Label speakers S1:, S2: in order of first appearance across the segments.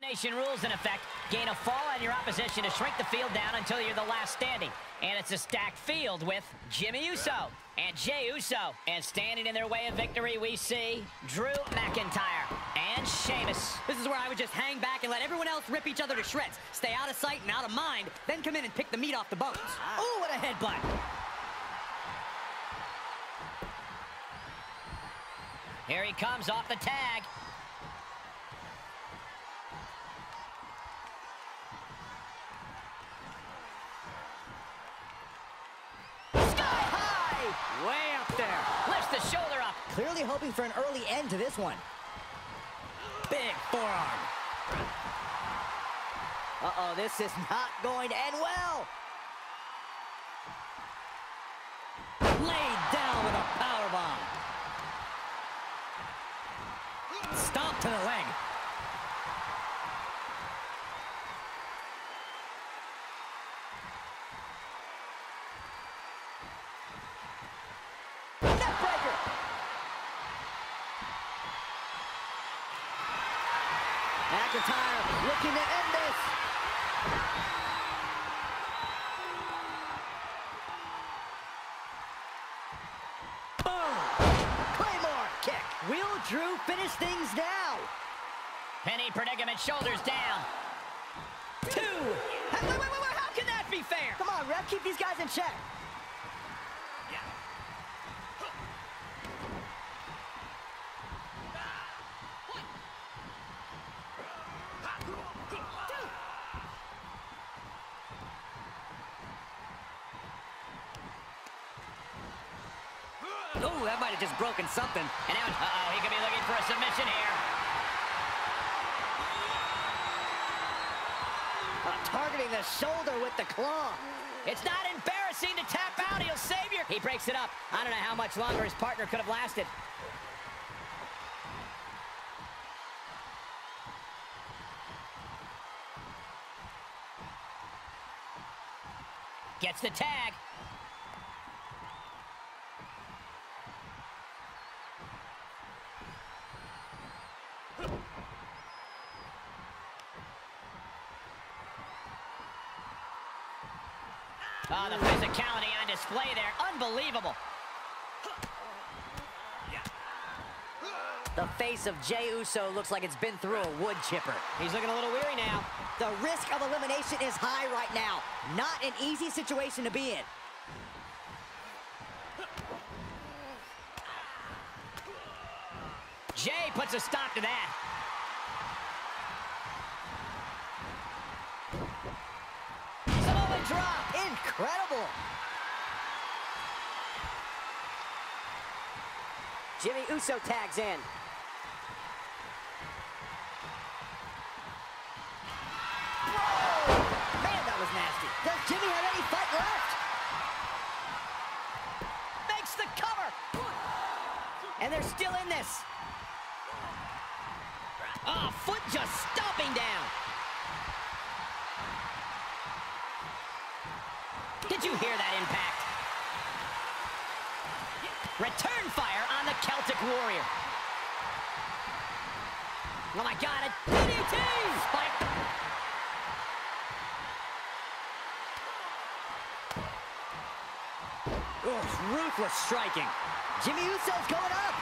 S1: elimination rules in effect. Gain a fall on your opposition to shrink the field down until you're the last standing. And it's a stacked field with Jimmy Uso and Jey Uso. And standing in their way of victory, we see Drew McIntyre and Sheamus.
S2: This is where I would just hang back and let everyone else rip each other to shreds. Stay out of sight and out of mind, then come in and pick the meat off the bones.
S1: Oh, what a headbutt. Here he comes off the tag. Sky high!
S2: Way up there.
S1: Lifts the shoulder up.
S3: Clearly hoping for an early end to this one.
S2: Big forearm.
S3: Uh-oh, this is not going to end well.
S2: Laid down with a powerbomb. Stomp to the leg.
S3: Neckbreaker. McIntyre looking to end this. Will Drew finish things now?
S1: Penny predicament, shoulders down. 2.
S2: Wait, how can that be fair?
S3: Come on, ref, keep these guys in check.
S2: Oh, that might have just broken something.
S1: And now, he could be looking for a submission here.
S3: Targeting the shoulder with the claw.
S1: It's not embarrassing to tap out. He'll save you. He breaks it up. I don't know how much longer his partner could have lasted. Gets the tag. Oh, the physicality on display there. Unbelievable.
S3: The face of Jey Uso looks like it's been through a wood chipper.
S1: He's looking a little weary now.
S3: The risk of elimination is high right now. Not an easy situation to be in.
S1: Jey puts a stop to that.
S3: Samoa drop. Incredible. Jimmy Uso tags in. Whoa! Man, that was nasty. Does Jimmy have any fight left?
S1: Makes the cover.
S3: And they're still in this.
S1: Oh, foot just stomping down. Did you hear that impact? Return fire on the Celtic Warrior. Oh my God, a DDT! Spike.
S2: Oh, ruthless striking.
S3: Jimmy Uso's going up.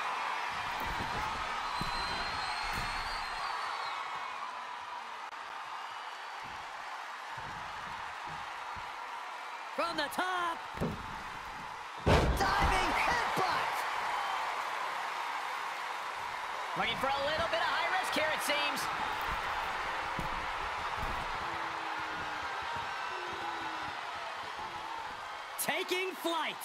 S2: From the top.
S3: Diving headbutt.
S1: Looking for a little bit of high risk here, it seems.
S2: Taking flight.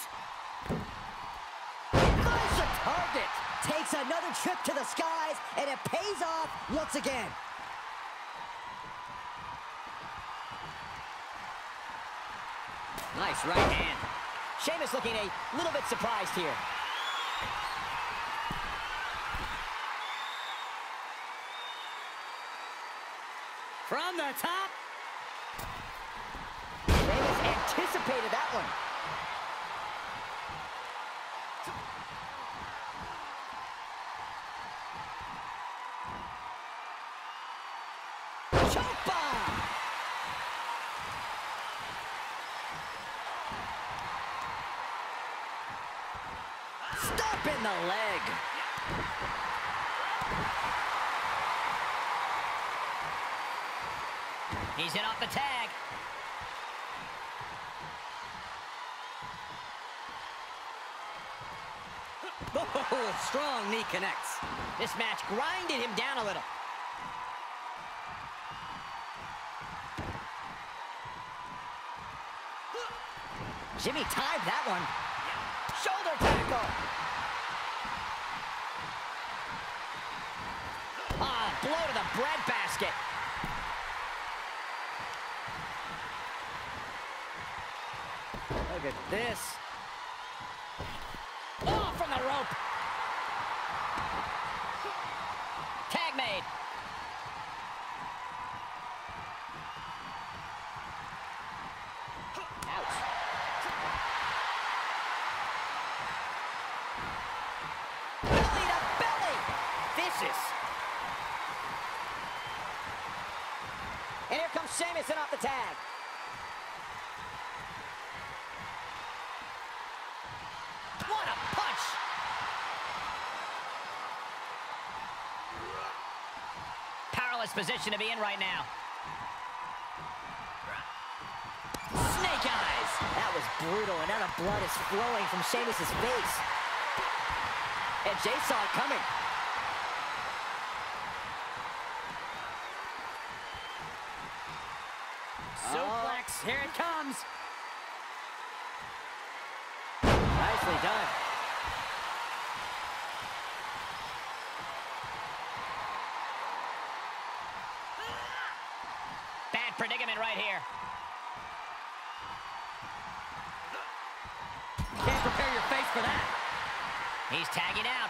S3: Finds the target. Takes another trip to the skies, and it pays off once again.
S1: Nice right hand. Sheamus looking a little bit surprised here.
S2: From the top.
S3: Sheamus anticipated that one. Choke bomb! Stop in the leg.
S1: He's in off the tag.
S2: Oh, strong knee connects.
S1: This match grinded him down a little.
S3: Jimmy timed that one. Shoulder tackle.
S1: Ah, blow to the breadbasket.
S2: Look at this.
S1: Oh, from the rope. Tag made. Ouch.
S3: Belly to belly.
S1: Vicious.
S3: And here comes Sheamus in off the tag.
S1: What a punch. Powerless position to be in right now.
S3: Snake eyes. That was brutal, and now the blood is flowing from Sheamus' face. And Jay saw it coming.
S2: Suplex, here it comes.
S3: Nicely done.
S1: Bad predicament right here.
S2: Can't prepare your face for that.
S1: He's tagging out.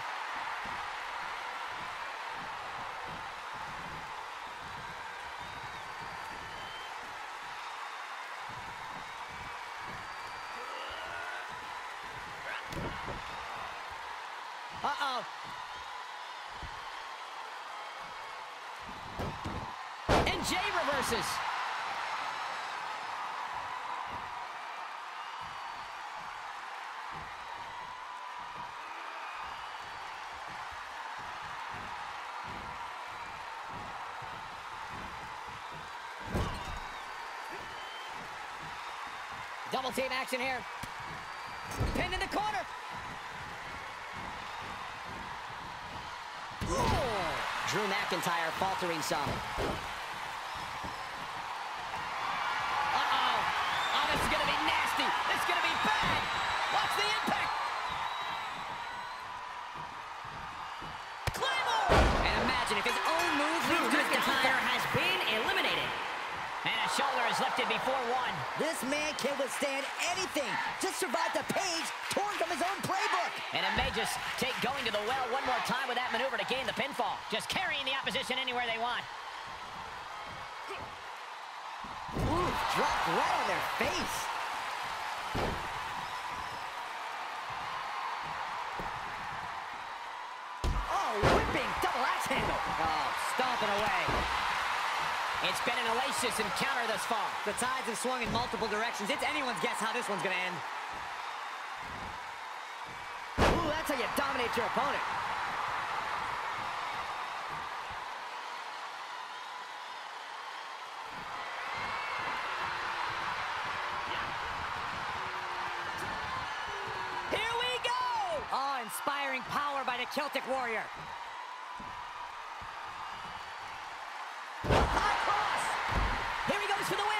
S3: Uh-oh.
S1: And Jay reverses. Double team action here. Pinned in the corner.
S3: Drew McIntyre faltering some.
S1: Uh-oh. Oh, this is going to be nasty. This is going to be bad. Watch the impact. Claymore.
S2: And imagine if his own move leads to McIntyre has been eliminated.
S1: And a shoulder is lifted before one.
S3: This man can withstand anything. Just survived a page torn from his own playbook.
S1: And it may just take going to the well one more time with that maneuver to gain the pinfall. Just carrying the opposition anywhere they want.
S3: Ooh, dropped right on their face. Oh, whipping double axe handle.
S2: Oh, stomping away.
S1: It's been an hellacious encounter thus far.
S2: The tides have swung in multiple directions. It's anyone's guess how this one's going to end.
S3: Ooh, that's how you dominate your opponent.
S1: Here we go!
S2: Oh, inspiring power by the Celtic Warrior.
S3: High cross.
S1: Here he goes for the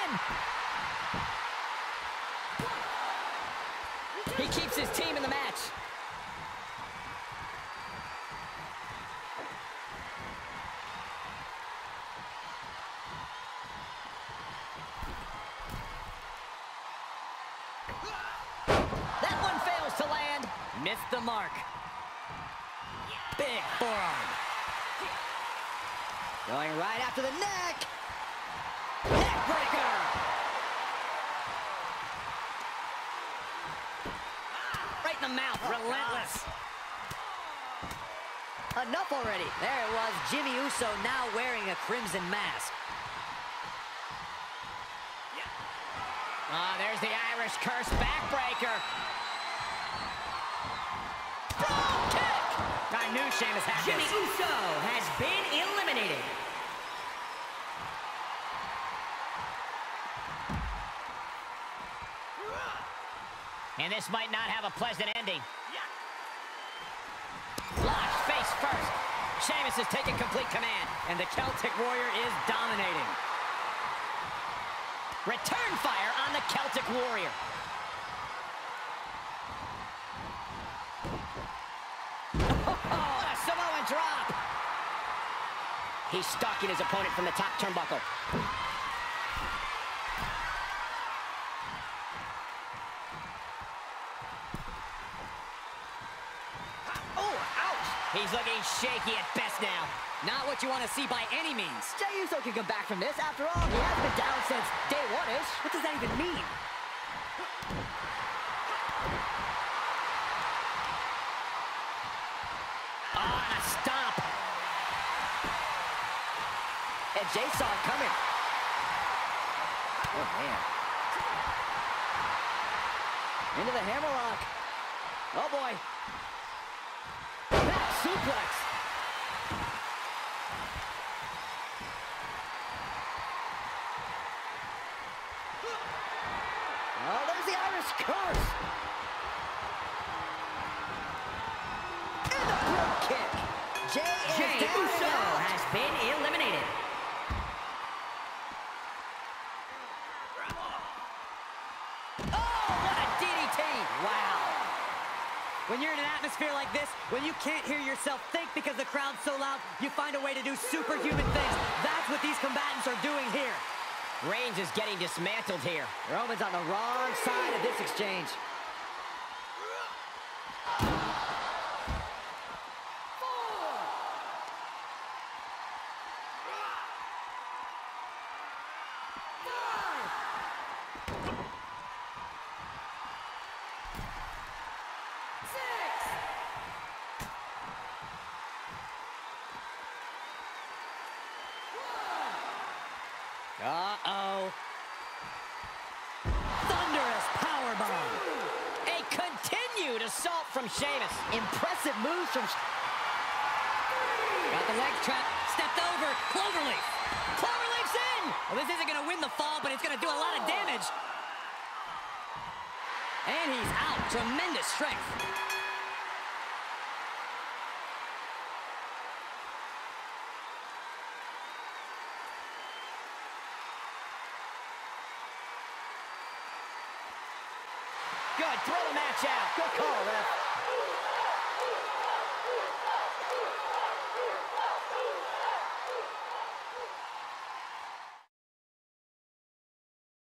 S1: win! He keeps his team in the match. That one fails to land.
S2: Missed the mark. Big forearm.
S3: Going right after the neck.
S2: Neckbreaker. Right in the mouth. Relentless.
S3: Enough already. There it was. Jimmy Uso now wearing a crimson mask.
S1: There's the Irish curse backbreaker.
S2: Frog kick! I knew Sheamus had
S3: Jimmy
S2: this.
S3: Uso has been eliminated.
S1: And this might not have a pleasant ending. Launch face first. Sheamus is taking complete command.
S2: And the Celtic Warrior is dominating.
S1: Return fire on the Celtic Warrior. What a Samoan drop. He's stalking his opponent from the top turnbuckle. Oh, ouch. He's looking shaky at best now.
S2: Not what you want to see by any means.
S3: Jey Uso can come back from this. After all, he has been down since day one-ish.
S2: What does that even mean?
S1: Oh, and a stomp.
S3: And Jey saw it coming. Oh, man. Into the hammerlock. Oh, boy. Back suplex. Oh, there's the Irish curse. And the brogue kick. Jey Uso has been eliminated.
S2: Oh, what a DDT! Wow. When you're in an atmosphere like this, when you can't hear yourself think because the crowd's so loud, you find a way to do superhuman things. That's what these combatants are doing here.
S1: Reigns is getting dismantled here.
S3: Roman's on the wrong side of this exchange.
S2: Uh-oh. Thunderous powerbomb.
S1: A continued assault from Sheamus.
S3: Impressive moves from...
S2: Got the leg trap, stepped over, Cloverleaf. Cloverleaf's in! Well, this isn't gonna win the fall, but it's gonna do a lot of damage. And he's out, tremendous strength.
S1: Good, throw the match out.
S3: Good call, ref.